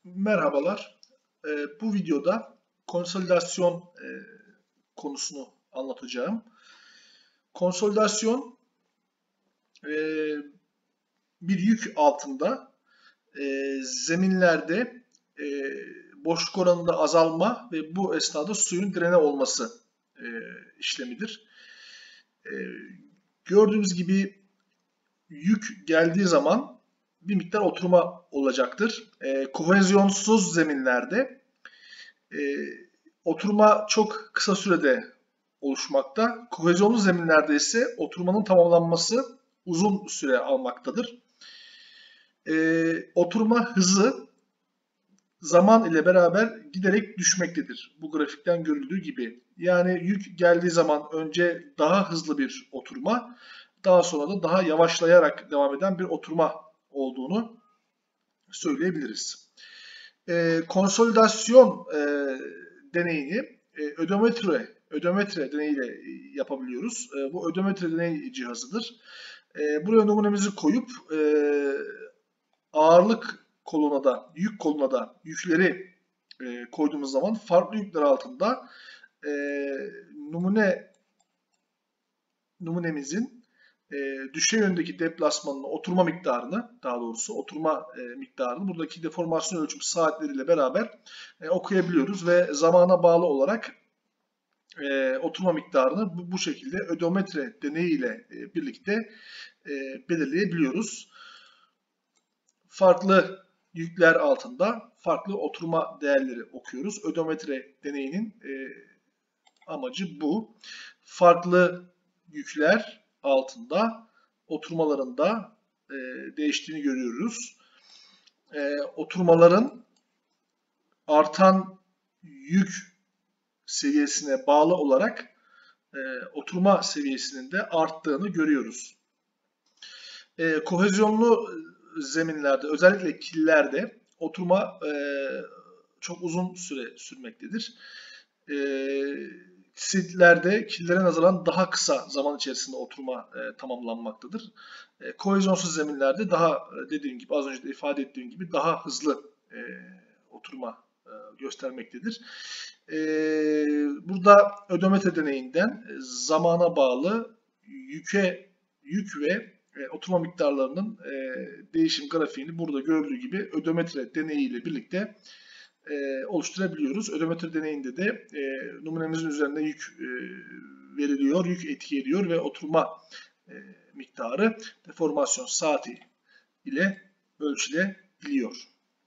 Merhabalar. Bu videoda konsolidasyon konusunu anlatacağım. Konsolidasyon e, bir yük altında zeminlerde e, boşluk oranında azalma ve bu esnada suyun direne olması e, işlemidir. E, Gördüğünüz gibi yük geldiği zaman bir miktar oturma olacaktır. Kohezyonsuz zeminlerde e, oturma çok kısa sürede oluşmakta. Kohezyonlu zeminlerde ise oturmanın tamamlanması uzun süre almaktadır. Oturma hızı zaman ile beraber giderek düşmektedir. Bu grafikten görüldüğü gibi. Yani yük geldiği zaman önce daha hızlı bir oturma, daha sonra da daha yavaşlayarak devam eden bir oturma olduğunu söyleyebiliriz. Konsolidasyon deneyini ödometre deneyiyle yapabiliyoruz. Bu ödometre deney cihazıdır. Buraya numunemizi koyup ağırlık koluna da, yük koluna da yükleri koyduğumuz zaman farklı yükler altında numunemizin düşey yöndeki deplasmanını, oturma miktarını, daha doğrusu oturma miktarını buradaki deformasyon ölçüm saatleriyle beraber okuyabiliyoruz ve zamana bağlı olarak oturma miktarını bu şekilde ödometre deneyiyle birlikte belirleyebiliyoruz. Farklı yükler altında farklı oturma değerleri okuyoruz. Ödometre deneyinin amacı bu. Farklı yükler altında oturmalarında değiştiğini görüyoruz. Oturmaların artan yük seviyesine bağlı olarak oturma seviyesinin de arttığını görüyoruz. Kohezyonlu zeminlerde, özellikle killerde oturma çok uzun süre sürmektedir. Killere nazaran daha kısa zaman içerisinde oturma tamamlanmaktadır. Kohezyonsuz zeminlerde daha dediğim gibi, az önce de ifade ettiğim gibi daha hızlı oturma göstermektedir. Burada ödometre deneyinden zamana bağlı yük ve oturma miktarlarının değişim grafiğini burada gördüğü gibi ödometre deneyiyle birlikte oluşturabiliyoruz. Ödometre deneyinde de numunemizin üzerinde yük veriliyor, yük etki ediyor ve oturma miktarı deformasyon saati ile ölçülebiliyor.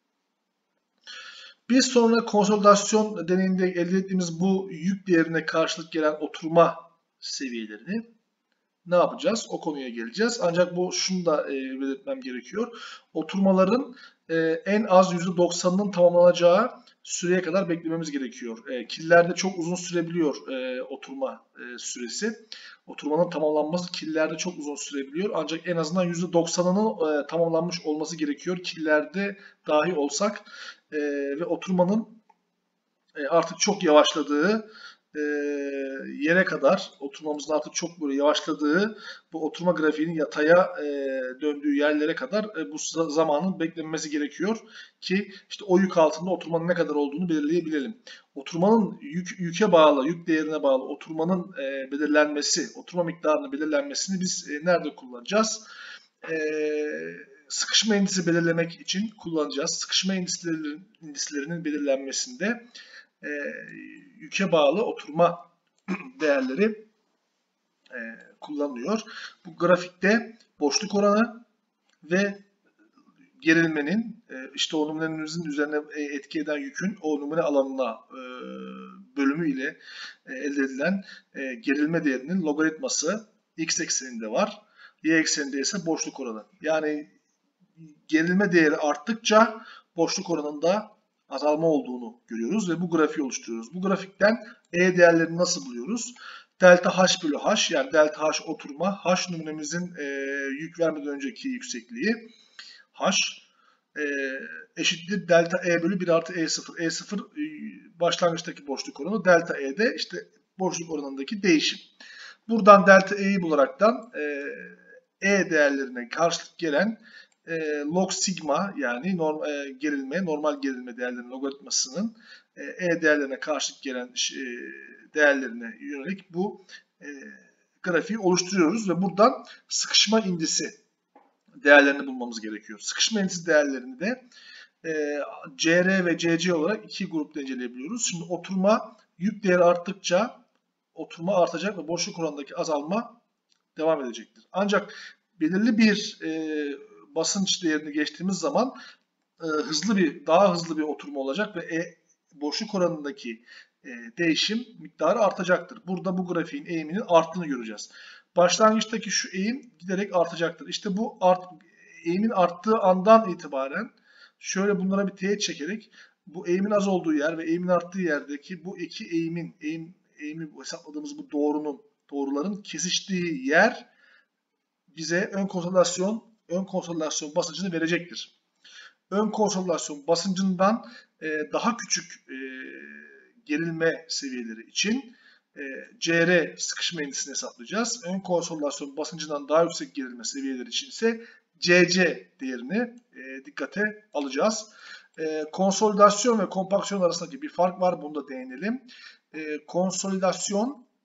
Bir sonra konsolidasyon deneyinde elde ettiğimiz bu yük değerine karşılık gelen oturma seviyelerini ne yapacağız? O konuya geleceğiz. Ancak şunu da belirtmem gerekiyor. Oturmaların en az %90'ının tamamlanacağı süreye kadar beklememiz gerekiyor. Killerde çok uzun sürebiliyor oturma süresi. Oturmanın tamamlanması killerde çok uzun sürebiliyor. Ancak en azından %90'ının tamamlanmış olması gerekiyor. Killerde dahi olsak ve oturmanın artık çok yavaşladığı yere kadar, oturmamızın artık çok böyle yavaşladığı, bu oturma grafiğinin yataya döndüğü yerlere kadar bu zamanın beklenmesi gerekiyor ki işte o yük altında oturmanın ne kadar olduğunu belirleyebilelim. Oturmanın yüke bağlı, yük değerine bağlı oturmanın belirlenmesi, oturma miktarının belirlenmesini biz nerede kullanacağız? Sıkışma indisi belirlemek için kullanacağız. Sıkışma indislerinin belirlenmesinde yüke bağlı oturma değerleri kullanılıyor. Bu grafikte boşluk oranı ve gerilmenin işte o numunemizin üzerine etki eden yükün o numune alanına bölümü ile elde edilen gerilme değerinin logaritması x ekseninde var. Y ekseninde ise boşluk oranı. Yani gerilme değeri arttıkça boşluk oranında azalma olduğunu görüyoruz ve bu grafiği oluşturuyoruz. Bu grafikten E değerlerini nasıl buluyoruz? Delta H bölü H, yani delta H oturma, H numunemizin yük vermeden önceki yüksekliği H eşittir delta E bölü 1 artı E0. E0 başlangıçtaki boşluk oranı, delta E de işte boşluk oranındaki değişim. Buradan delta E'yi bularaktan E değerlerine karşılık gelen log sigma yani normal gerilme değerlerinin logaritmasının E değerlerine karşılık gelen değerlerine yönelik bu grafiği oluşturuyoruz ve buradan sıkışma indisi değerlerini bulmamız gerekiyor. Sıkışma indisi değerlerini de CR ve CC olarak iki grupta inceleyebiliyoruz. Şimdi oturma yük değeri arttıkça oturma artacak ve boşluk oranındaki azalma devam edecektir. Ancak belirli bir basınç değerini geçtiğimiz zaman daha hızlı bir oturma olacak ve boşluk oranındaki değişim miktarı artacaktır. Burada bu grafiğin eğiminin arttığını göreceğiz. Başlangıçtaki şu eğim giderek artacaktır. İşte bu eğimin arttığı andan itibaren şöyle bunlara bir teğet çekerek bu eğimin az olduğu yer ve eğimin arttığı yerdeki bu iki eğimi hesapladığımız bu doğruların kesiştiği yer bize ön konsolidasyon basıncını verecektir. Ön konsolidasyon basıncından daha küçük gerilme seviyeleri için CR sıkışma indisini hesaplayacağız. Ön konsolidasyon basıncından daha yüksek gerilme seviyeleri için ise CC değerini dikkate alacağız. Konsolidasyon ve kompaksiyon arasındaki bir fark var. Bunu da değinelim. Konsolidasyon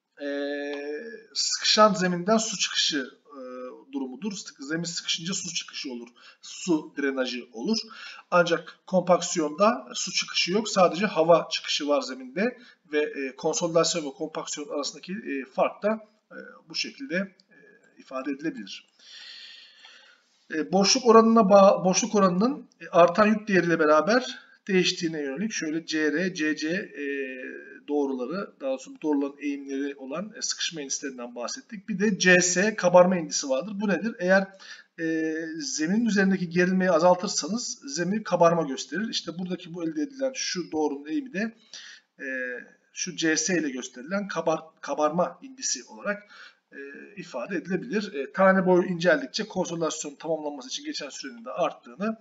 sıkışan zeminden su çıkışı durumudur. Zemin sıkışınca su çıkışı olur. Su drenajı olur. Ancak kompaksiyonda su çıkışı yok. Sadece hava çıkışı var zeminde ve konsolidasyon ve kompaksiyon arasındaki fark da bu şekilde ifade edilebilir. Boşluk oranının artan yük değeriyle beraber değiştiğine yönelik şöyle CR, CC doğruları, daha doğrusu bu doğruların eğimleri olan sıkışma indislerinden bahsettik. Bir de CS kabarma indisi vardır. Bu nedir? Eğer zeminin üzerindeki gerilmeyi azaltırsanız zemin kabarma gösterir. İşte buradaki bu elde edilen şu doğrunun eğimi de şu CS ile gösterilen kabarma indisi olarak ifade edilebilir. Tane boyu inceldikçe konsolidasyon tamamlanması için geçen sürenin de arttığını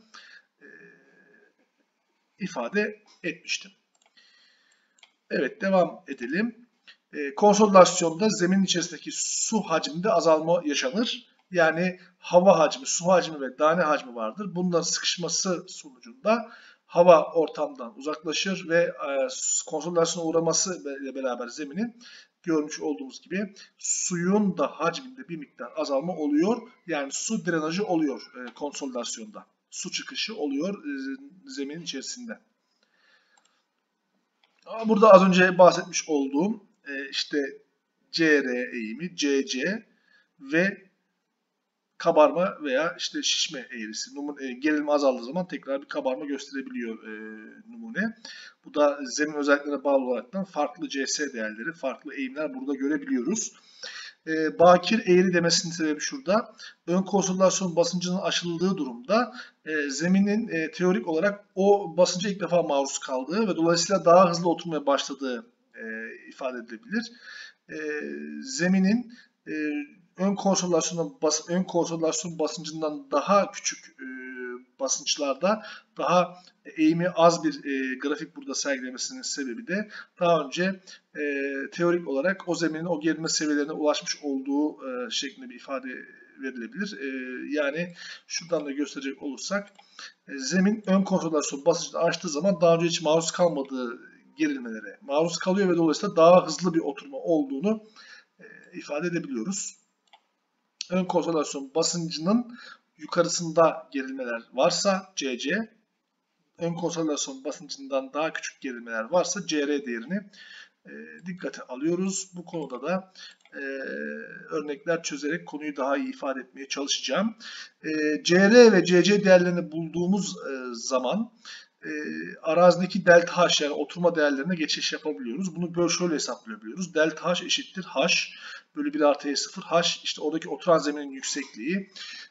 ifade etmiştim. Evet, devam edelim. Konsolidasyonda zeminin içerisindeki su hacminde azalma yaşanır. Yani hava hacmi, su hacmi ve tane hacmi vardır. Bunların sıkışması sonucunda hava ortamdan uzaklaşır ve konsolidasyona uğraması ile beraber zeminin görmüş olduğumuz gibi suyun da hacminde bir miktar azalma oluyor. Yani su drenajı oluyor konsolidasyonda. Su çıkışı oluyor zeminin içerisinde. Burada az önce bahsetmiş olduğum işte CR eğimi, CC ve kabarma veya işte şişme eğrisi. Gerilme azaldığı zaman tekrar bir kabarma gösterebiliyor numune. Bu da zemin özelliklerine bağlı olaraktan farklı CS değerleri, farklı eğimler burada görebiliyoruz. Bakir eğri demesinin sebebi şurada. Ön konsolidasyon basıncının aşıldığı durumda zeminin teorik olarak o basınca ilk defa maruz kaldığı ve dolayısıyla daha hızlı oturmaya başladığı ifade edilebilir. Zeminin ön konsolidasyon basıncından daha küçük basınçlarda daha eğimi az bir grafik burada sergilemesinin sebebi de daha önce teorik olarak o zeminin o gerilme seviyelerine ulaşmış olduğu şeklinde bir ifade verilebilir. Yani şuradan da gösterecek olursak zemin ön konsolidasyon basıncını aştığı zaman daha önce hiç maruz kalmadığı gerilmelere maruz kalıyor ve dolayısıyla daha hızlı bir oturma olduğunu ifade edebiliyoruz. Ön konsolidasyon basıncının yukarısında gerilmeler varsa CC, ön konsolidasyon basıncından daha küçük gerilmeler varsa CR değerini dikkate alıyoruz. Bu konuda da örnekler çözerek konuyu daha iyi ifade etmeye çalışacağım. CR ve CC değerlerini bulduğumuz zaman arazideki delta H yani oturma değerlerine geçiş yapabiliyoruz. Bunu böyle şöyle hesaplayabiliyoruz. Delta H eşittir H bölü 1 artı E0. H işte oradaki oturan zeminin yüksekliği.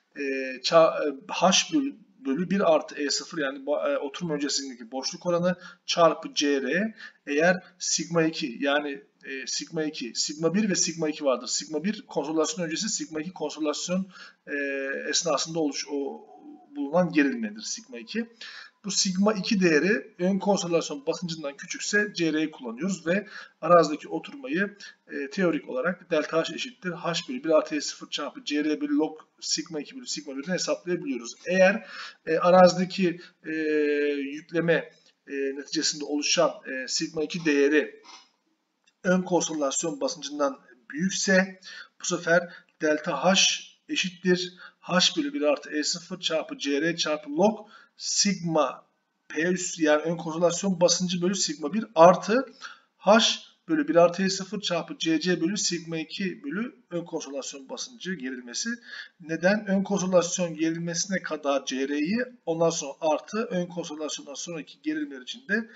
H bölü 1 artı E0 yani oturma öncesindeki boşluk oranı çarpı CR eğer sigma 2 yani sigma 2, sigma 1 ve sigma 2 vardır. Sigma 1 konsolidasyon öncesi, sigma 2 konsolidasyon esnasında bulunan gerilmedir sigma 2. Bu sigma 2 değeri ön konsolidasyon basıncından küçükse CR'yi kullanıyoruz ve arazideki oturmayı teorik olarak delta H eşittir H bölü 1 artı E0 çarpı CR bölü log sigma 2 bölü sigma 1'den hesaplayabiliyoruz. Eğer arazideki yükleme neticesinde oluşan sigma 2 değeri ön konsolidasyon basıncından büyükse bu sefer delta H eşittir H bölü 1 artı E0 çarpı CR çarpı log sigma P üssü yani ön konsolidasyon basıncı bölü sigma 1 artı H bölü 1 artı E0 çarpı CC bölü sigma 2 bölü ön konsolidasyon basıncı gerilmesi. Neden? Ön konsolidasyon gerilmesine kadar CR'yi ondan sonra artı ön konsolidasyondan sonraki gerilmeler için de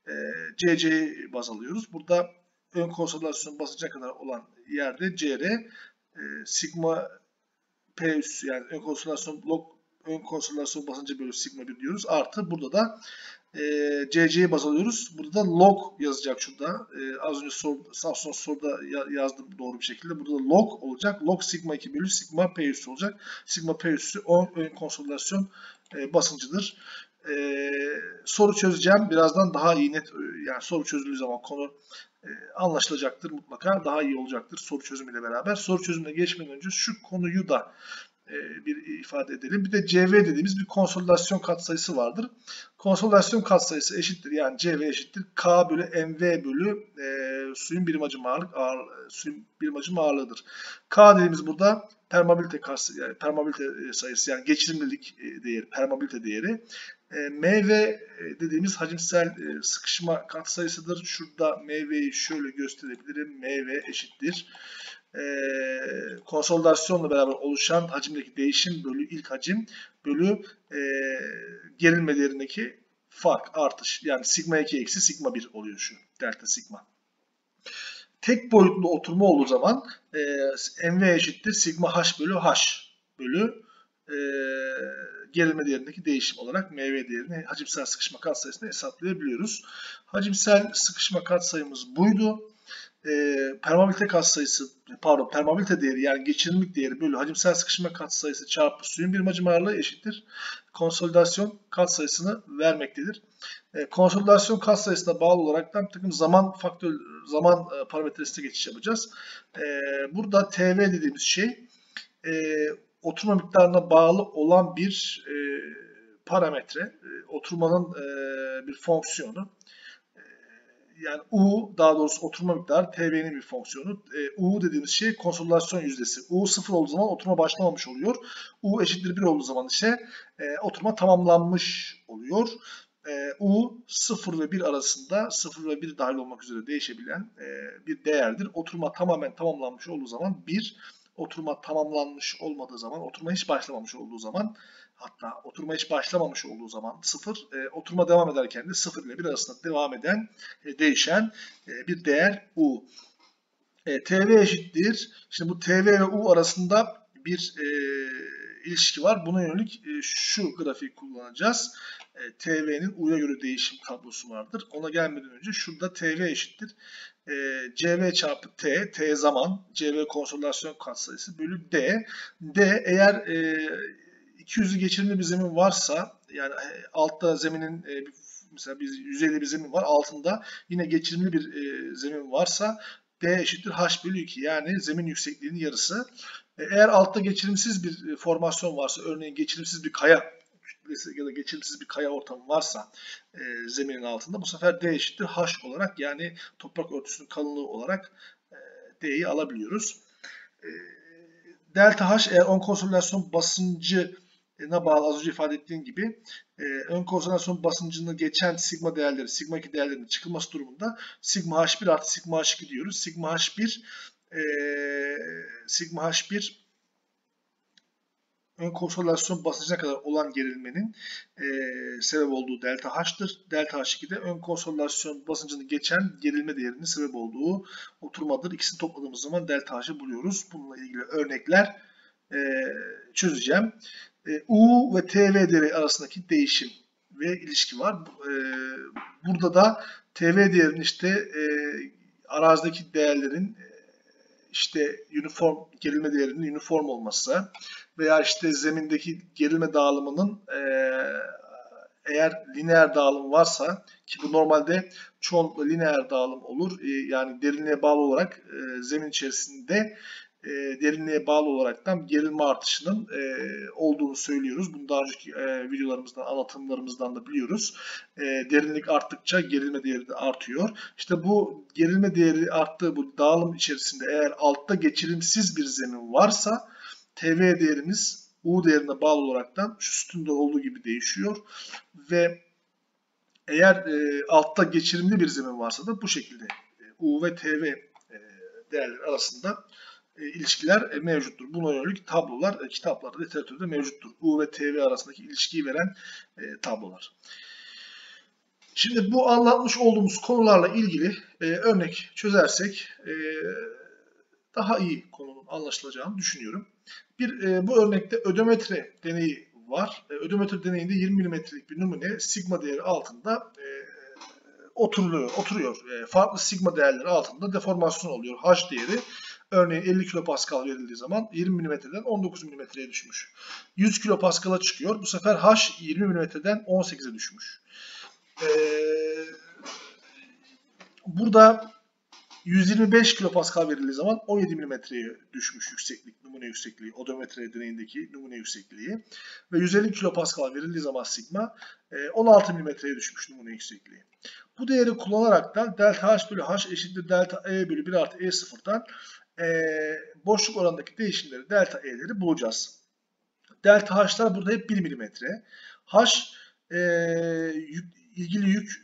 CC'yi baz alıyoruz. Burada ön konsolidasyon basıncına kadar olan yerde CR sigma P üssü yani ön konsolidasyon basıncı bölü sigma 1 diyoruz. Artı burada da CC'yi baz alıyoruz. Burada da log yazacak şurada. Az önce soruda yazdım doğru bir şekilde. Burada da log olacak. Log sigma 2 bölü sigma P üssü olacak. Sigma P üssü ön konsolidasyon basıncıdır. Soru çözeceğim. Birazdan daha iyi net yani soru çözüldüğü zaman konu anlaşılacaktır mutlaka. Daha iyi olacaktır soru çözümüyle beraber. Soru çözümüne geçmeden önce şu konuyu da bir ifade edelim. Bir de CV dediğimiz bir konsolidasyon katsayısı vardır. Konsolidasyon katsayısı eşittir yani CV eşittir K bölü MV bölü suyun birim hacim ağırlığıdır. K dediğimiz burada permeabilite sayısı yani geçirimlilik değeri, permeabilite değeri. MV dediğimiz hacimsel sıkışma katsayısıdır. Şurada MV'yi şöyle gösterebilirim. MV eşittir konsolidasyonla beraber oluşan hacimdeki değişim bölü ilk hacim bölü gerilme değerindeki fark, artış. Yani sigma 2 eksi sigma 1 oluyor şu delta sigma. Tek boyutlu oturma olduğu zaman MV eşittir sigma H bölü H bölü gerilme değerindeki değişim olarak MV değerini hacimsel sıkışma katsayısını hesaplayabiliyoruz. Hacimsel sıkışma katsayımız buydu. Permeabilite değeri yani geçirimlilik değeri bölü hacimsel sıkışma katsayısı çarpı suyun birim hacim ağırlığı eşittir konsolidasyon katsayısını vermektedir. Konsolidasyon katsayısına bağlı olarak da bir takım zaman parametresine geçiş yapacağız. Burada TV dediğimiz şey oturma miktarına bağlı olan bir parametre, oturmanın bir fonksiyonu. Yani U daha doğrusu oturma miktarı TV'nin bir fonksiyonu. U dediğimiz şey konsolidasyon yüzdesi. U 0 olduğu zaman oturma başlamamış oluyor. U eşittir 1 olduğu zaman ise oturma tamamlanmış oluyor. U 0 ve 1 arasında 0 ve 1 dahil olmak üzere değişebilen bir değerdir. Oturma tamamen tamamlanmış olduğu zaman 1, oturma tamamlanmış olmadığı zaman, oturma hiç başlamamış olduğu zaman, hatta oturma hiç başlamamış olduğu zaman 0, oturma devam ederken de 0 ile 1 arasında devam eden, değişen bir değer U. TV eşittir. Şimdi bu TV ve U arasında bir ilişki var. Buna yönelik şu grafiği kullanacağız. TV'nin U'ya göre değişim tablosu vardır. Ona gelmeden önce şurada TV eşittir. CV çarpı T, T zaman, CV konsolidasyon katsayısı bölü D. D eğer 200'ü geçirimli bir zemin varsa, yani altta zeminin mesela yüzeyde bir zemin var, altında yine geçirimli bir zemin varsa D eşittir H bölü 2 yani zemin yüksekliğinin yarısı. Eğer altta geçirimsiz bir formasyon varsa, örneğin geçirimsiz bir kaya kütlesi ya da geçirimsiz bir kaya ortamı varsa zeminin altında, bu sefer D eşittir H olarak yani toprak örtüsünün kalınlığı olarak D'yi alabiliyoruz. Delta H eğer ön konsolidasyon basıncına bağlı, az önce ifade ettiğim gibi ön konsolidasyon basıncını geçen sigma değerleri, sigma 2 değerlerinin çıkılması durumunda sigma H1 artı sigma H2 diyoruz. Sigma H1 ön konsolidasyon basıncına kadar olan gerilmenin sebep olduğu delta H'tır. Delta H2 de ön konsolidasyon basıncını geçen gerilme değerinin sebep olduğu oturmadır. İkisini topladığımız zaman delta H'ı buluyoruz. Bununla ilgili örnekler çözeceğim. U ve TV değeri arasındaki değişim ve ilişki var. Burada da TV değerinin işte arazideki değerlerin işte gerilme değerinin uniform olması, veya işte zemindeki gerilme dağılımının eğer lineer dağılım varsa, ki bu normalde çoğunlukla lineer dağılım olur. Yani derinliğe bağlı olarak zemin içerisinde derinliğe bağlı olaraktan gerilme artışının olduğunu söylüyoruz. Bunu daha önceki videolarımızdan, anlatımlarımızdan da biliyoruz. Derinlik arttıkça gerilme değeri de artıyor. İşte bu gerilme değeri arttığı bu dağılım içerisinde eğer altta geçirimsiz bir zemin varsa TV değerimiz U değerine bağlı olaraktan şu sütunda olduğu gibi değişiyor ve eğer altta geçirimli bir zemin varsa da bu şekilde U ve TV değerleri arasında ilişkiler mevcuttur. Buna yönelik tablolar kitaplarda, literatürde mevcuttur. U ve TV arasındaki ilişkiyi veren tablolar. Şimdi bu anlatmış olduğumuz konularla ilgili örnek çözersek daha iyi konunun anlaşılacağını düşünüyorum. Bu örnekte ödometre deneyi var. Ödometre deneyinde 20 mm'lik bir numune sigma değeri altında oturuyor. Farklı sigma değerleri altında deformasyon oluyor. H değeri örneğin 50 kPa verildiği zaman 20 mm'den 19 mm'ye düşmüş. 100 kPa'a çıkıyor. Bu sefer H 20 mm'den 18'e düşmüş. Burada 125 kPa verildiği zaman 17 mm'ye düşmüş yükseklik, numune yüksekliği, odometre deneyindeki numune yüksekliği. Ve 150 kPa verildiği zaman sigma 16 mm'ye düşmüş numune yüksekliği. Bu değeri kullanarak da delta H bölü H eşittir delta E bölü 1 artı E0'dan boşluk oranındaki değişimleri, delta E'leri bulacağız. Delta H'lar burada hep 1 mm. H ilgili yük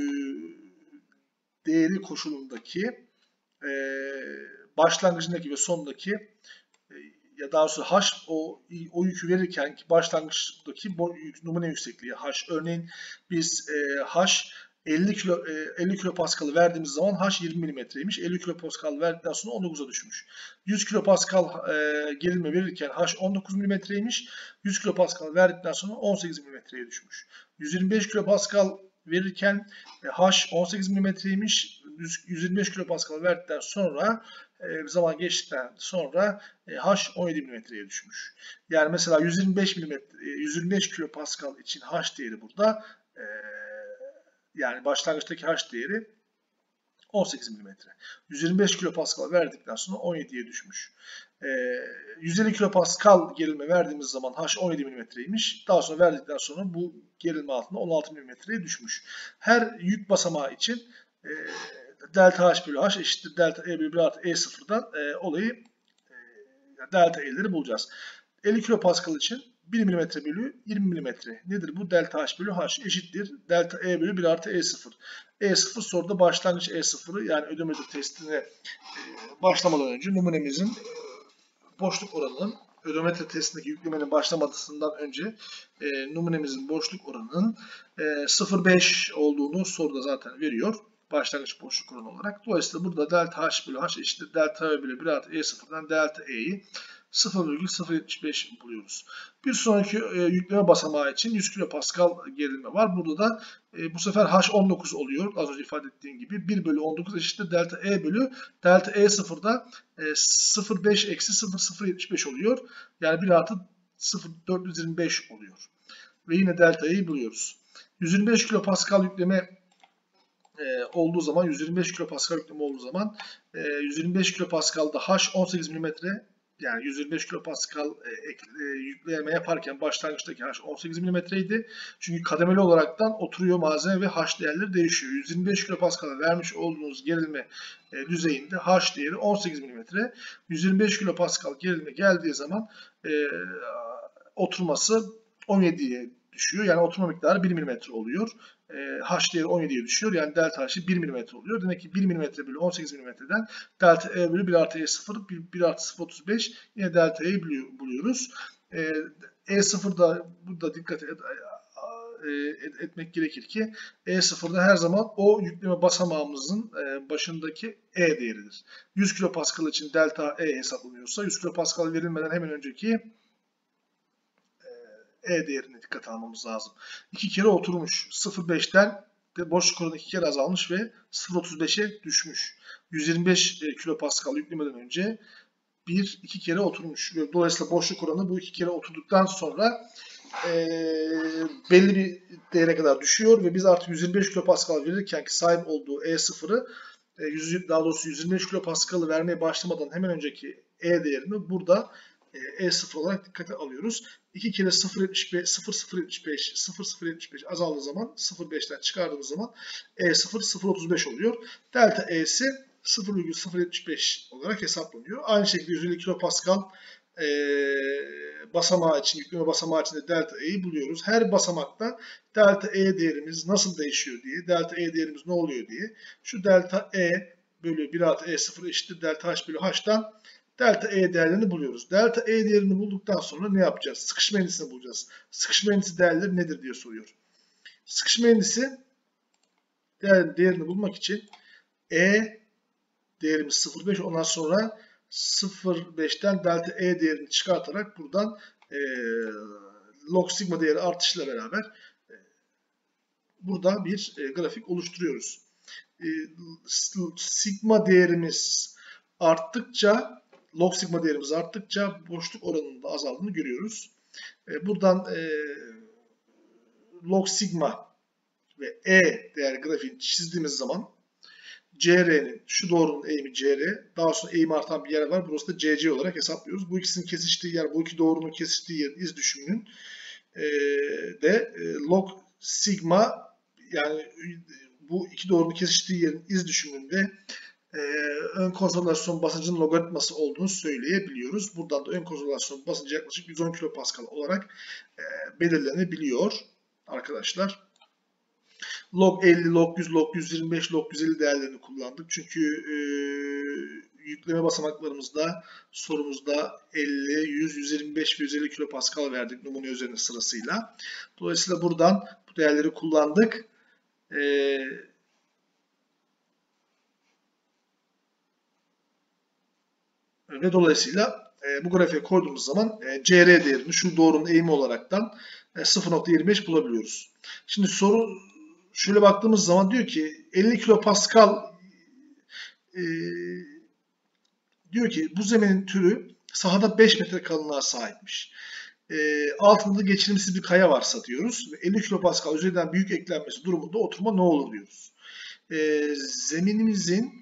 değeri koşulundaki başlangıcındaki ve sondaki ya daha doğrusu H o yükü verirken ki başlangıçtaki numune yüksekliği H. Örneğin biz H 50 kilopaskal'ı verdiğimiz zaman H 20 mm'ymiş. 50 kilopascal verdikten sonra 19'a düşmüş. 100 kilopascal gerilme verirken H 19 mm'ymiş. 100 kilopascal verdikten sonra 18 mm'ye düşmüş. 125 kilopascal verirken H 18 mm'ymiş. 125 kilopascal verdikten sonra zaman geçtikten sonra H 17 mm'ye düşmüş. Yani mesela 125 kilopascal için H değeri burada yani başlangıçtaki H değeri 18 mm. 125 kPa verdikten sonra 17'ye düşmüş. 150 kPa gerilme verdiğimiz zaman H 17 mm'ymiş. Daha sonra verdikten sonra bu gerilme altında 16 mm'ye düşmüş. Her yük basamağı için delta H bölü H eşittir delta E bölü 1 artı E0'dan olayı delta E'leri bulacağız. 50 kPa için 1 mm bölü 20 mm. Nedir bu? Delta H bölü H eşittir delta E bölü 1 artı E0. E0 soruda başlangıç E0'ı yani ödometre testine başlamadan önce numunemizin boşluk oranının ödometre testindeki yüklemenin başlamasından önce numunemizin boşluk oranının 0,5 olduğunu soruda zaten veriyor. Başlangıç boşluk oranı olarak. Dolayısıyla burada delta H bölü H eşittir delta E bölü 1 artı E0'dan delta E'yi 0,075 buluyoruz. Bir sonraki yükleme basamağı için 100 kPa gerilme var. Burada da bu sefer H19 oluyor. Az önce ifade ettiğim gibi 1 bölü 19 eşittir delta E bölü delta E0'da 0,5 eksi 0,075 oluyor. Yani 1 artı 0,425 oluyor. Ve yine delta E'yi buluyoruz. 125 kPa yükleme olduğu zaman 125 kPa yükleme olduğu zaman 125 kPa'da H 18 mm yani 125 kPa yükleme yaparken başlangıçtaki H 18 mm idi. Çünkü kademeli olaraktan oturuyor malzeme ve H değerleri değişiyor. 125 kPa vermiş olduğunuz gerilme düzeyinde H değeri 18 mm. 125 kPa gerilme geldiği zaman oturması 17'ye düşüyor. Yani oturma miktarı 1 mm oluyor. H değeri 17'ye düşüyor. Yani delta H'ı 1 mm oluyor. Demek ki 1 mm bölü 18 mm'den delta E bölü 1 artı E0 1 artı 0,35 yine delta E'yi buluyoruz. E0'da burada dikkat etmek gerekir ki E0'da her zaman o yükleme basamağımızın başındaki E değeridir. 100 kPa için delta E hesaplanıyorsa 100 kPa verilmeden hemen önceki E değerini dikkate almamız lazım. 2 kere oturmuş. 0,5'ten de boşluk oranı 2 kere azalmış ve 0,35'e düşmüş. 125 kPa yüklemeden önce iki kere oturmuş. Dolayısıyla boşluk oranı bu iki kere oturduktan sonra belli bir değere kadar düşüyor ve biz artık 125 kilopascal verirken ki sahip olduğu E0'ı daha doğrusu 125 kilopascal'ı vermeye başlamadan hemen önceki E değerini burada E0 olarak dikkate alıyoruz. 2 kere 0.75 0.075 0.075 azaldığı zaman 0.5'ten çıkardığımız zaman E0 0.35 oluyor. Delta E'si 0,075 olarak hesaplanıyor. Aynı şekilde 150 kilopascal basamağı için, yükleme basamağı için de delta E'yi buluyoruz. Her basamakta delta E değerimiz nasıl değişiyor diye, delta E değerimiz ne oluyor diye şu delta E bölü 1 artı E0 eşittir delta H bölü H'tan delta E değerlerini buluyoruz. Delta E değerini bulduktan sonra ne yapacağız? Sıkışma endisini bulacağız. Sıkışma endisi değerleri nedir diye soruyor. Sıkışma endisi değerini bulmak için E değerimiz 0,5 ondan sonra 0,5'ten delta E değerini çıkartarak buradan log sigma değeri artışıyla beraber burada bir grafik oluşturuyoruz. Sigma değerimiz arttıkça, log sigma değerimiz arttıkça boşluk oranının da azaldığını görüyoruz. Buradan log sigma ve E değer grafiğini çizdiğimiz zaman CR'nin, şu doğrunun eğimi CR, daha sonra eğimi artan bir yer var. Burası da CC olarak hesaplıyoruz. Bu ikisinin kesiştiği yer, bu iki doğrunun kesiştiği yerin iz düşümünün de log sigma, yani bu iki doğrunun kesiştiği yerin iz düşümünde ön konsolidasyon basıncının logaritması olduğunu söyleyebiliyoruz. Buradan da ön konsolidasyon basıncı yaklaşık 110 kilopascal olarak belirlenebiliyor arkadaşlar. Log 50, log 100, log 125, log 150 değerlerini kullandık. Çünkü yükleme basamaklarımızda sorumuzda 50, 100, 125 ve 150 kilopascal verdik numune üzerine sırasıyla. Dolayısıyla buradan bu değerleri kullandık. Ve dolayısıyla bu grafiğe koyduğumuz zaman CR değerini şu doğrunun eğimi olaraktan 0.25 bulabiliyoruz. Şimdi soru şöyle baktığımız zaman diyor ki 50 kilopascal diyor ki bu zeminin türü sahada 5 metre kalınlığa sahipmiş. Altında geçirimsiz bir kaya varsa diyoruz ve 50 kilopascal üzerinden büyük eklenmesi durumunda oturma ne olur diyoruz. Zeminimizin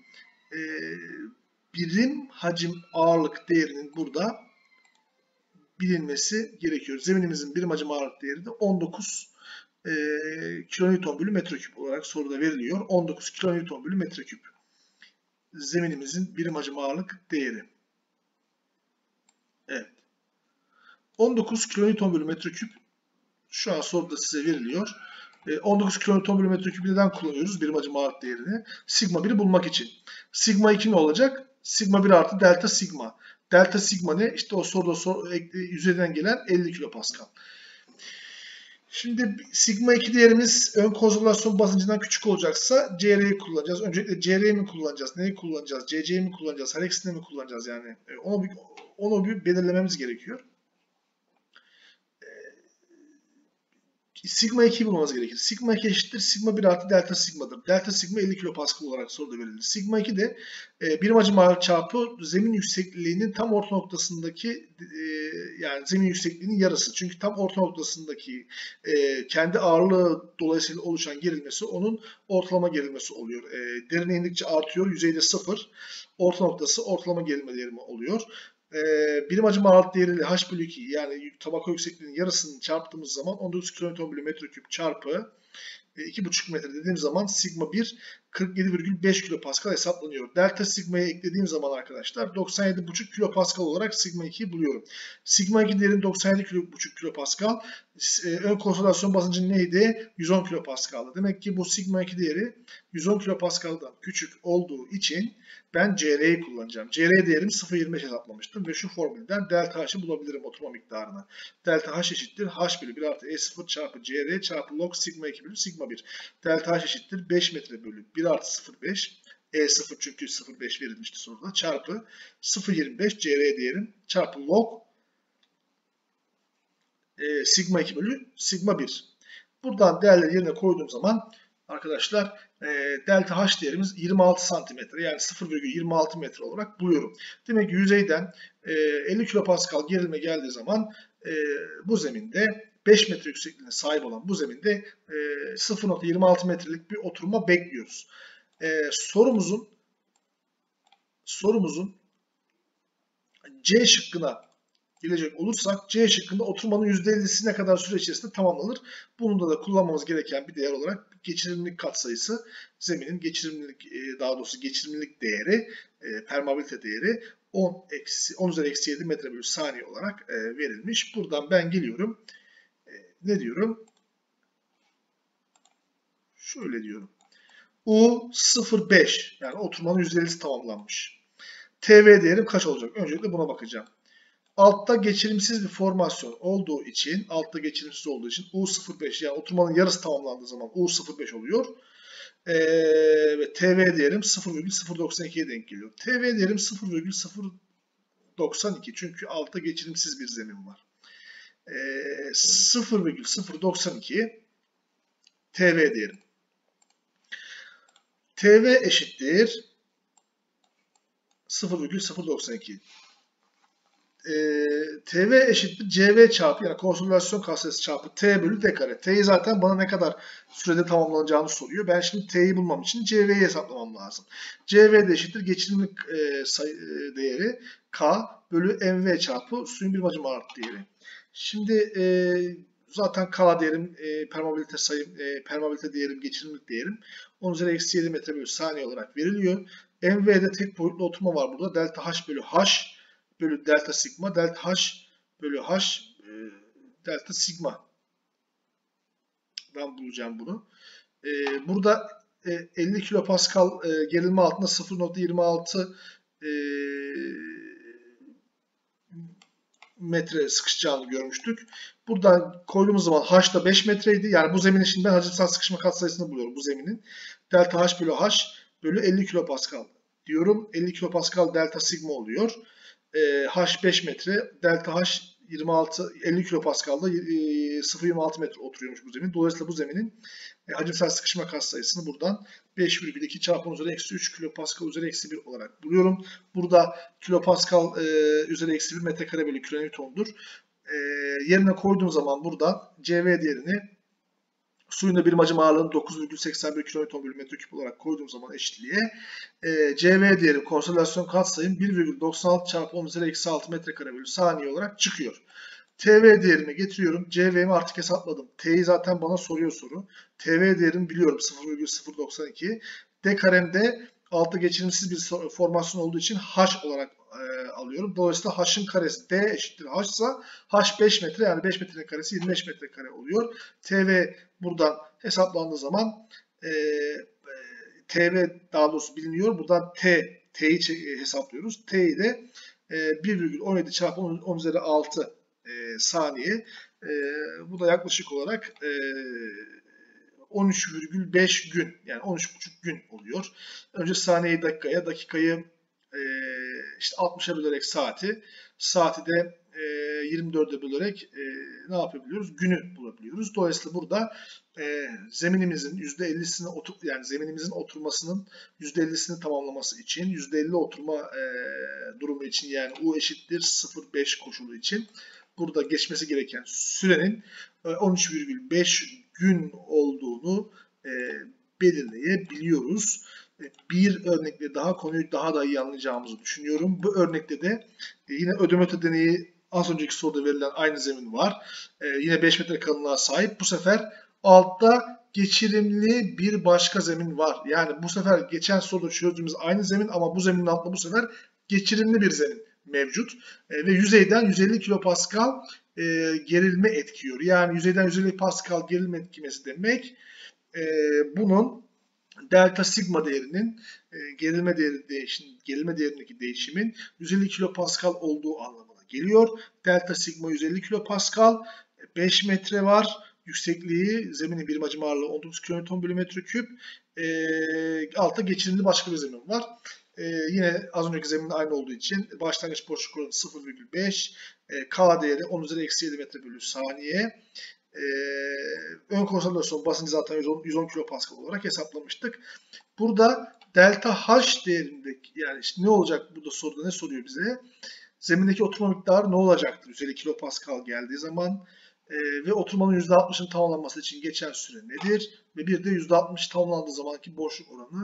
birim hacim ağırlık değerinin burada bilinmesi gerekiyor. Zeminimizin birim hacim ağırlık değeri de 19 kilonewton bölü metreküp olarak soruda veriliyor. 19 kilonewton bölü metreküp. Zeminimizin birim hacim ağırlık değeri. Evet. 19 kilonewton bölü metreküp şu an soruda size veriliyor. 19 kilonewton bölü metreküp neden kullanıyoruz birim hacim ağırlık değerini? Sigma 1'i bulmak için. Sigma 2 ne olacak? Sigma 1 artı delta sigma. Delta sigma ne? İşte o soruda üzerinden gelen 50 kilopascal. Şimdi sigma 2 değerimiz ön konsolidasyon basıncından küçük olacaksa CR'yi kullanacağız. Öncelikle CR'yi mi kullanacağız? Neyi kullanacağız? CC'yi mi kullanacağız? Her ikisini mi kullanacağız yani? Onu bir belirlememiz gerekiyor. Sigma 2'yi bulmamız gerekir. Sigma 2 eşittir sigma 1 artı delta sigma'dır. Delta sigma 50 kilopascal olarak soruda verilir. Sigma 2 de birim hacim ağırlık çarpı zemin yüksekliğinin tam orta noktasındaki yani zemin yüksekliğinin yarısı. Çünkü tam orta noktasındaki kendi ağırlığı dolayısıyla oluşan gerilmesi onun ortalama gerilmesi oluyor. Derine indikçe artıyor. Yüzeyde 0. Orta noktası ortalama gerilme değeri oluyor. Birim hacim ağırlık değeriyle h bölü 2 yani tabaka yüksekliğinin yarısını çarptığımız zaman 19 kN bölü metreküp çarpı 2,5 metre dediğim zaman sigma 1 47,5 kilopascal hesaplanıyor. Delta sigma'yı eklediğim zaman arkadaşlar 97,5 kilopascal olarak sigma 2'yi buluyorum. Sigma 2 değerin 97,5 kilopascal. Ön konsolidasyon basıncı neydi? 110 kilopascal'dı. Demek ki bu sigma 2 değeri 110 kilopascal'dan küçük olduğu için ben CR'yi kullanacağım. CR değerimi 0,25 hesaplamıştım ve şu formülden delta H'ı bulabilirim oturma miktarını. Delta H eşittir H bölü 1 artı E0 çarpı CR çarpı log sigma 2 bölü sigma 1. Delta H eşittir 5 metre bölü 1 artı 0,5. E0 çünkü 0,5 verilmişti soruda. Çarpı 0,25 CR değerim çarpı log sigma 2 bölü sigma 1. Buradan değerleri yerine koyduğum zaman arkadaşlar delta H değerimiz 26 santimetre, yani 0,26 metre olarak buluyorum. Demek ki yüzeyden 50 kilopascal gerilme geldiği zaman bu zeminde 5 metre yüksekliğine sahip olan bu zeminde 0,26 metrelik bir oturma bekliyoruz. Sorumuzun C şıkkına gelecek olursak, C şıkkında oturmanın %50'si ne kadar süre içerisinde tamamlanır? Bunun da kullanmamız gereken bir değer olarak geçirimlilik katsayısı, zeminin geçirimlilik değeri, permeabilite değeri 10 üzeri eksi 7 metre bölü saniye olarak verilmiş. Buradan ben geliyorum. Ne diyorum? Şöyle diyorum. U 0,5, yani oturmanın %50'si tamamlanmış. TV değerim kaç olacak? Öncelikle buna bakacağım. Altta geçirimsiz bir formasyon olduğu için, U0,5, yani oturmanın yarısı tamamlandığı zaman U0,5 oluyor. Ve TV değerim 0,092'ye denk geliyor. TV değerim 0,092, çünkü altta geçirimsiz bir zemin var. 0,092 TV değerim. TV eşittir 0,092. TV eşittir CV çarpı, yani konsolidasyon katsayısı çarpı T bölü D kare. T'yi zaten bana ne kadar sürede tamamlanacağını soruyor. Ben şimdi T'yi bulmam için CV'yi hesaplamam lazım. CV de eşittir geçirimlilik değeri K bölü MV çarpı suyun bir hacim ağırlık değeri. Şimdi zaten K değerim, permeabilite değerim, geçirimlilik değerim 10 üzeri eksi 7 metre bölü saniye olarak veriliyor. MV'de tek boyutlu oturma var burada. Delta H bölü H bölü delta sigma, delta H bölü H delta sigma. Ben bulacağım bunu. Burada 50 kilopascal gerilme altında 0,26 metre sıkışacağını görmüştük. Buradan koyduğumuz zaman H da 5 metreydi. Yani bu zeminin, şimdi ben hacimsel sıkışma katsayısını buluyorum bu zeminin. Delta H bölü H bölü 50 kilopascal diyorum. 50 kilopascal delta sigma oluyor. H 5 metre, delta H 50 kilopascal'da 0,26 metre oturuyormuş bu zemin. Dolayısıyla bu zeminin hacimsel sıkışma katsayısını buradan 5,2 çarpı 10 üzeri eksi 3 kilopascal üzeri eksi 1 olarak buluyorum. Burada kilopascal üzeri eksi 1 metrekare bölü kilonewton'dur. Yerine koyduğum zaman buradan CV değerini, suyun da birim hacim ağırlığını 9,81 kilonewton bölü metreküp olarak koyduğum zaman eşitliğe CV değeri, konsolidasyon katsayım 1,96 çarpı 10 üzeri eksi 6 metrekare bölü saniye olarak çıkıyor. TV değerimi getiriyorum. CV'mi artık hesapladım. T'yi zaten bana soruyor soru. TV değerimi biliyorum, 0,092. D karemde altta geçirimsiz bir formasyon olduğu için H olarak alıyorum. Dolayısıyla H'ın karesi D eşittir H ise H 5 metre, yani 5 metrenin karesi 25 metrekare oluyor. TV buradan hesaplandığı zaman TV daha doğrusu biliniyor. Buradan T'yi hesaplıyoruz. T'yi de 1,17 çarpı 10 üzeri 6 saniye. Bu da yaklaşık olarak 13,5 gün, yani 13,5 gün oluyor. Önce saniyeyi dakikaya, dakikayı işte 60'a bölerek saati de 24'e bölerek ne yapabiliyoruz? Günü bulabiliyoruz. Dolayısıyla burada zeminimizin %50'sini yani zeminimizin oturmasının %50'sini tamamlaması için, %50 oturma durumu için, yani U eşittir 0,5 koşulu için burada geçmesi gereken sürenin 13,5 gün olduğunu belirleyebiliyoruz. Bir örnekle daha konuyu daha da iyi anlayacağımızı düşünüyorum. Bu örnekte de yine ödömetre deneyi, az önceki soruda verilen aynı zemin var. Yine 5 metre kalınlığa sahip. Bu sefer altta geçirimli bir başka zemin var. Yani bu sefer geçen soruda çözdüğümüz aynı zemin, ama bu zeminin altında bu sefer geçirimli bir zemin mevcut. Ve yüzeyden 150 kilopascal gerilme etkiyor. Yani yüzeyden 150 pascal gerilme etkimesi demek bunun delta sigma değerinin gerilme değerindeki değişimin 150 kilopascal olduğu anlamına geliyor. Delta sigma 150 kilopascal, 5 metre var. Yüksekliği, zeminin birim hacim ağırlığı 19 kilonewton bölü metreküp. Altta geçirimli başka bir zemin var. Yine az önceki zeminle aynı olduğu için başlangıç boşluk oranı 0,5. K değeri 10 üzeri eksi 7 metre bölü saniye. ön konsolidasyon basıncı zaten 110 kilopascal olarak hesaplamıştık. Burada delta H değerindeki, yani işte ne olacak burada, soruda ne soruyor bize? Zemindeki oturma miktarı ne olacaktır 150 kilopascal geldiği zaman? Ve oturmanın %60'ın tamamlanması için geçen süre nedir? Ve bir de %60 tamamlandığı zamanki boşluk oranı,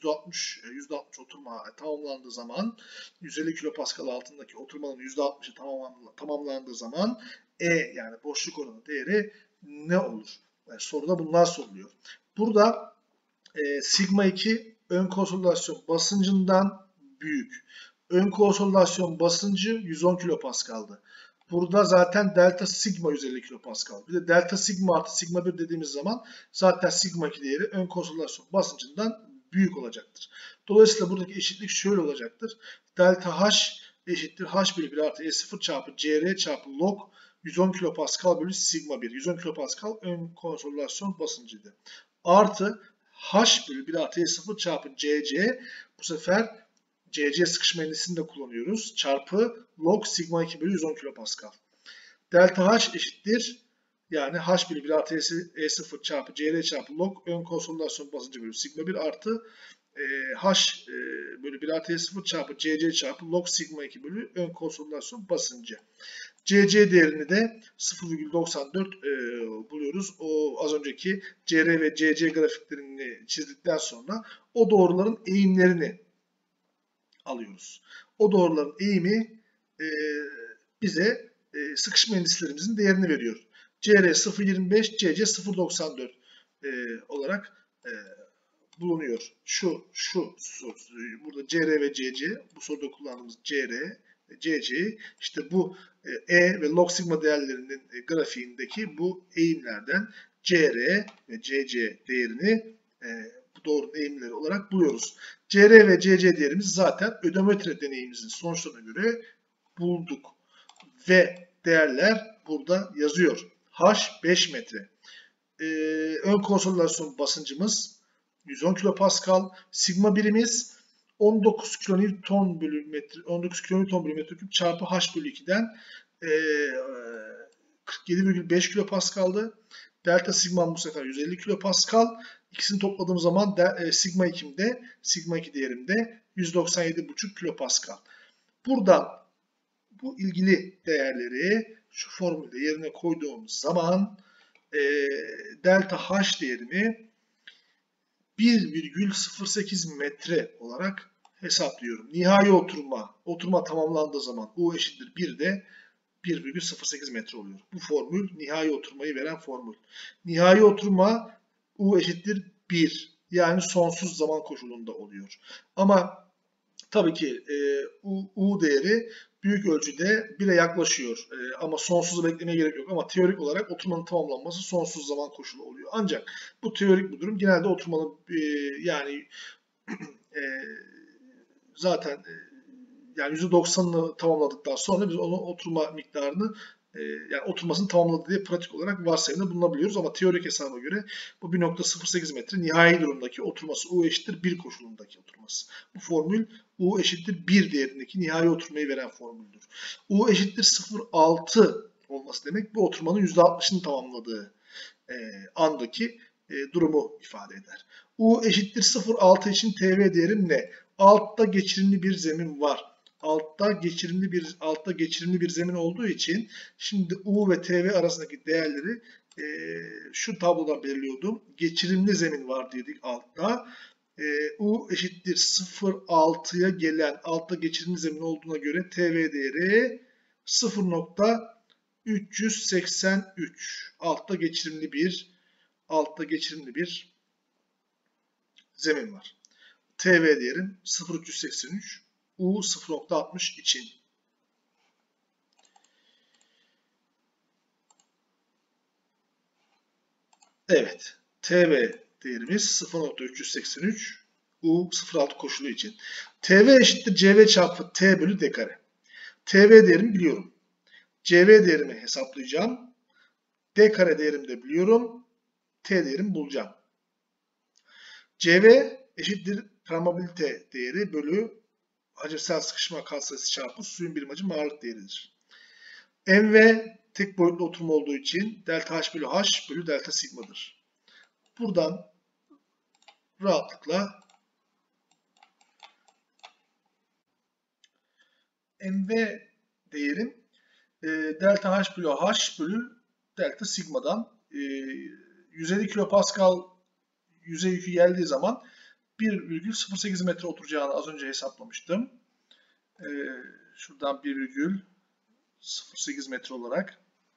%60 oturma tamamlandığı zaman 150 kilopascal altındaki oturmanın %60'ı tamamlandığı zaman yani boşluk oranı değeri ne olur? Yani soruda bunlar soruluyor. Burada sigma 2 ön konsolidasyon basıncından büyük. Ön konsolidasyon basıncı 110 kilopascal'dı. Burada zaten delta sigma 150 kilopascal. Bir de delta sigma artı sigma 1 dediğimiz zaman zaten sigma 2 değeri ön konsolidasyon basıncından büyük olacaktır. Dolayısıyla buradaki eşitlik şöyle olacaktır. Delta H eşittir H bölü 1 artı E0 çarpı CR çarpı log 110 kilopascal bölü sigma 1. 110 kilopascal ön konsolidasyon basıncıydı. Artı H bölü 1 artı E0 çarpı CC, bu sefer CC sıkışma endisini de kullanıyoruz. Çarpı log sigma 2 bölü 110 kilopascal. Delta H eşittir. Yani H bölü 1 artı E0 çarpı CR çarpı log ön konsolidasyon basıncı bölü sigma 1 artı H bölü 1 artı E0 çarpı CC çarpı log sigma 2 bölü ön konsolidasyon basıncı. CC değerini de 0,94 buluyoruz. O az önceki CR ve CC grafiklerini çizdikten sonra o doğruların eğimlerini alıyoruz. O doğruların eğimi bize sıkışma endislerimizin değerini veriyor. CR 0,25, CC 0,94 olarak bulunuyor. Burada CR ve CC, bu soruda kullandığımız CR ve CC, işte bu E ve log sigma değerlerinin grafiğindeki bu eğimlerden CR ve CC değerini bu doğrunun eğimleri olarak buluyoruz. CR ve CC değerimizi zaten ödometre deneyimimizin sonuçlarına göre bulduk. Ve değerler burada yazıyor. H 5 metre. Ön konsolidasyon basıncımız 110 kilopascal. Sigma birimiz 19 kilonewton bölü metreküp çarpı H bölü 2'den 47,5 kilopascal'dı. Delta sigma bu sefer 150 kilopascal. İkisini topladığım zaman sigma 2 değerimde 197,5 kilopascal. Buradan bu ilgili değerleri şu formülde yerine koyduğumuz zaman delta H değerimi 1,08 metre olarak hesaplıyorum. Nihai oturma tamamlandığı zaman U eşittir 1 de 1,08 metre oluyor. Bu formül nihai oturmayı veren formül. Nihai oturma U eşittir 1. Yani sonsuz zaman koşulunda oluyor. Ama tabii ki U değeri büyük ölçüde 1'e yaklaşıyor. Ama sonsuzu beklemeye gerek yok. Ama teorik olarak oturmanın tamamlanması sonsuz zaman koşulu oluyor. Ancak bu teorik bir durum. Genelde oturmanın yani zaten yani %90'ını tamamladıktan sonra biz onun oturma miktarını yani oturmasını tamamladı diye pratik olarak varsayımda bulunabiliyoruz. Ama teorik hesaba göre bu 1,08 metre nihai durumdaki oturması U eşittir 1 koşulundaki oturması. Bu formül U eşittir 1 değerindeki nihai oturmayı veren formüldür. U eşittir 0,6 olması demek bu oturmanın %60'ını tamamladığı andaki durumu ifade eder. U eşittir 0,6 için TV değerim ne? Altta geçirimli bir zemin var. Altta geçirimli bir zemin olduğu için şimdi U ve TV arasındaki değerleri şu tablodan belirliyordum. Geçirimli zemin var dedik altta. U eşittir 0,6'ya gelen altta geçirimli zemin olduğuna göre TV değeri 0,383. Altta geçirimli bir zemin var. TV değerim 0,383. U 0,60 için. Evet. TV değerimiz 0,383. U 0,6 koşulu için. TV eşittir CV çarpı T bölü D kare. TV değerimi biliyorum. CV değerimi hesaplayacağım. D kare değerimi de biliyorum. T değerimi bulacağım. CV eşittir permeabilite değeri bölü hacimsel sıkışma katsayısı çarpı suyun birim hacim ağırlık değeridir. MV tek boyutlu oturma olduğu için delta H bölü delta sigma'dır. Buradan rahatlıkla MV değerim delta H bölü delta sigma'dan 150 kilopascal yüzey yükü geldiği zaman 1,08 metre oturacağını az önce hesaplamıştım. Şuradan 1,08 metre olarak.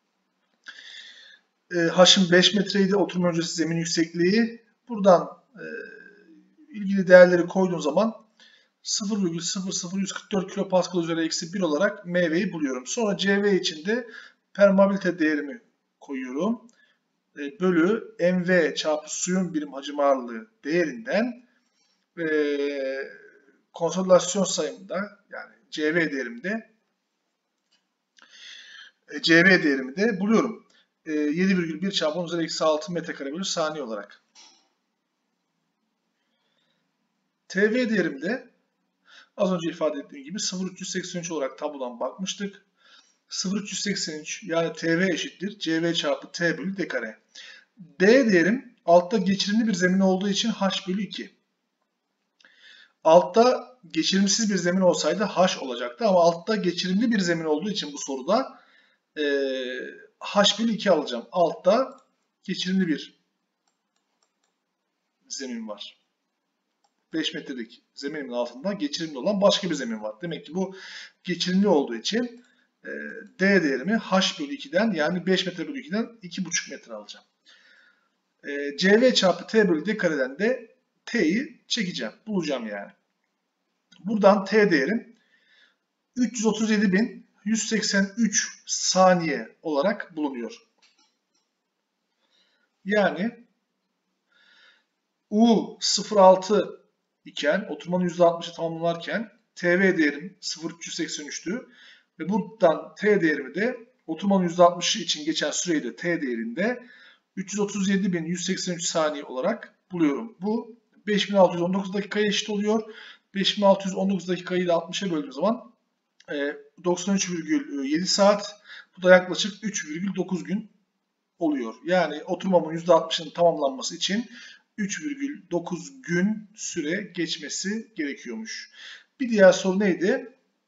H'ın 5 metreydi oturma öncesi zemin yüksekliği. Buradan ilgili değerleri koyduğum zaman 0,00144 kilopascal üzeri eksi 1 olarak MV'yi buluyorum. Sonra CV için de permeabilite değerimi koyuyorum. Bölü MV çarpı suyun birim hacim ağırlığı değerinden konsolidasyon sayımında yani CV değerimi de buluyorum. 7,1 çarpı 10 üzeri eksi 6 metrekare bölü saniye olarak. TV değerimde az önce ifade ettiğim gibi 0,383 olarak tablodan bakmıştık. 0,383 yani TV eşittir CV çarpı T bölü D kare. D değerim altta geçirimli bir zemin olduğu için H bölü 2. Altta geçirimsiz bir zemin olsaydı H olacaktı ama altta geçirimli bir zemin olduğu için bu soruda H bölü 2 alacağım. Altta geçirimli bir zemin var. 5 metrelik zeminimin altında geçirimli olan başka bir zemin var. Demek ki bu geçirimli olduğu için D değerimi H bölü 2'den yani 5 metre bölü 2'den 2,5 metre alacağım. CV çarpı T bölü D kareden de T'yi çekeceğim. Bulacağım yani. Buradan T değerim 337.183 saniye olarak bulunuyor. Yani U06 iken oturmanın %60'ı tamamlarken TV değerim 0,383'tü. Ve buradan T değerimi de oturmanın %60'ı için geçen süreyi de T değerinde 337.183 saniye olarak buluyorum. Bu 5619 dakikaya eşit oluyor. 5619 dakikayı da 60'a böldüğüm zaman 93,7 saat. Bu da yaklaşık 3,9 gün oluyor. Yani oturmamın %60'ının tamamlanması için 3,9 gün süre geçmesi gerekiyormuş. Bir diğer soru neydi?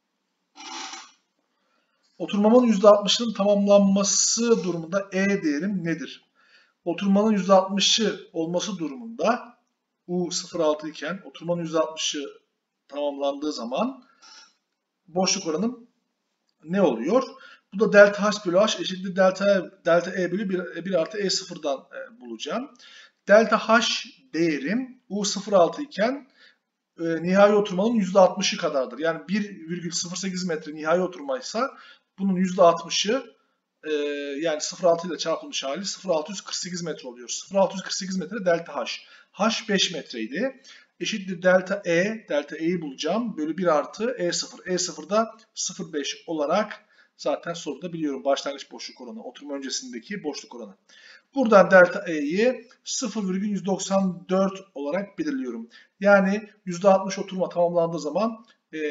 Oturmamın %60'ının tamamlanması durumunda E değerim nedir? Oturmanın %60'ı olması durumunda U06 iken oturmanın %60'ı tamamlandığı zaman boşluk oranım ne oluyor? Bu da delta H bölü H eşittir delta E bölü 1 artı E0'dan bulacağım. Delta H değerim U06 iken nihai oturmanın %60'ı kadardır. Yani 1,08 metre nihai oturmaysa bunun %60'ı yani 0,6 ile çarpılmış hali 0,648 metre oluyor. 0,648 metre delta H. H 5 metreydi. Eşittir delta E. Delta E'yi bulacağım. Bölü 1 artı E0. E0 da 0,5 olarak zaten soruda biliyorum. Başlangıç boşluk oranı. Oturma öncesindeki boşluk oranı. Buradan delta E'yi 0,194 olarak belirliyorum. Yani %60 oturma tamamlandığı zaman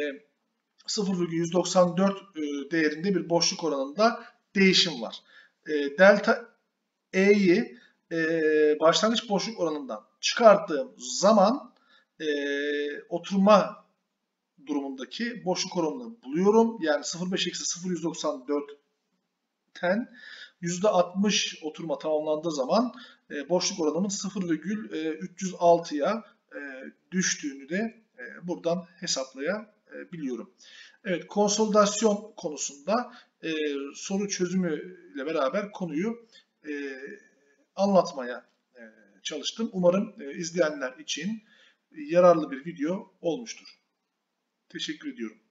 0,194 değerinde bir boşluk oranında değişim var. Delta E'yi başlangıç boşluk oranından çıkarttığım zaman oturma durumundaki boşluk oranını buluyorum. Yani 0,5 eksi 0,194'ten %60 oturma tamamlandığı zaman boşluk oranımın 0,306'ya düştüğünü de buradan hesaplayabiliyorum. Evet, konsolidasyon konusunda soru çözümü ile beraber konuyu anlatmaya çalıştım. Umarım izleyenler için yararlı bir video olmuştur. Teşekkür ediyorum.